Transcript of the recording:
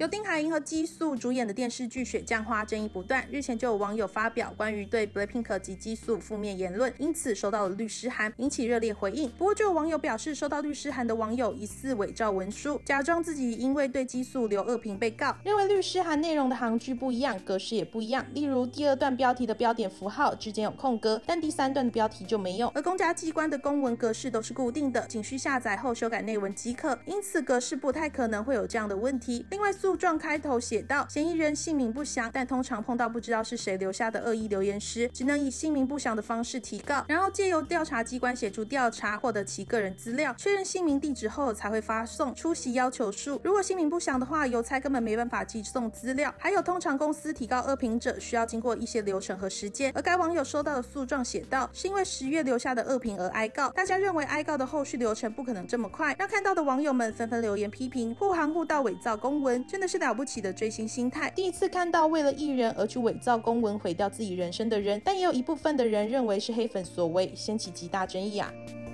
由丁海寅和激素主演的电视剧《雪降花》争议不断，日前就有网友发表关于对 BLACKPINK 及激素负面言论，因此收到了律师函，引起热烈回应。不过就有网友表示，收到律师函的网友疑似伪造文书，假装自己因为对激素留恶评被告，认为律师函内容的行距不一样，格式也不一样，例如第2段标题的标点符号之间有空格，但第3段的标题就没有，而公家机关的公文格式都是固定的，仅需下载后修改内文即可，因此格式不太可能会有这样的问题。另外，诉状开头写道，嫌疑人姓名不详，但通常碰到不知道是谁留下的恶意留言时，只能以姓名不详的方式提告，然后借由调查机关协助调查，获得其个人资料，确认姓名地址后才会发送出席要求书。如果姓名不详的话，邮差根本没办法寄送资料。还有，通常公司提告恶评者需要经过一些流程和时间，而该网友收到的诉状写道，是因为10月留下的恶评而哀告，大家认为哀告的后续流程不可能这么快，让看到的网友们纷纷留言批评，互行互道伪造公文，真的是了不起的追星心态。第一次看到为了艺人而去伪造公文毁掉自己人生的人，但也有一部分的人认为是黑粉所为，掀起极大争议啊。